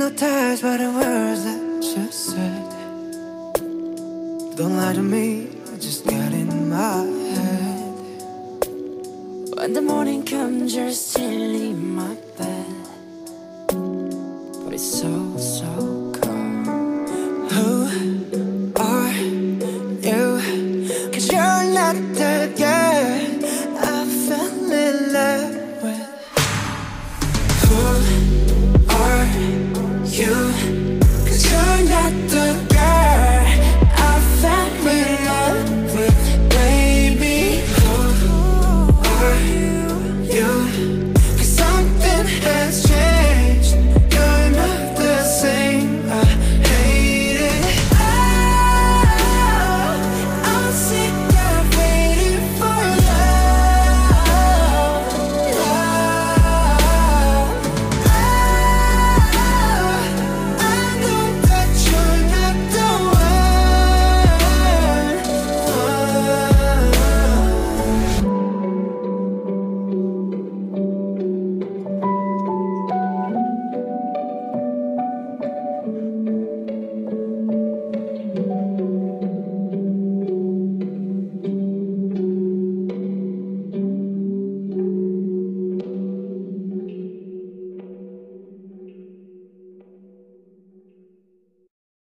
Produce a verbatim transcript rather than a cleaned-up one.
hypnotized by the words that you said. Don't lie to me, I just got in my head. When the morning comes, you're still in my bed, but it's so, so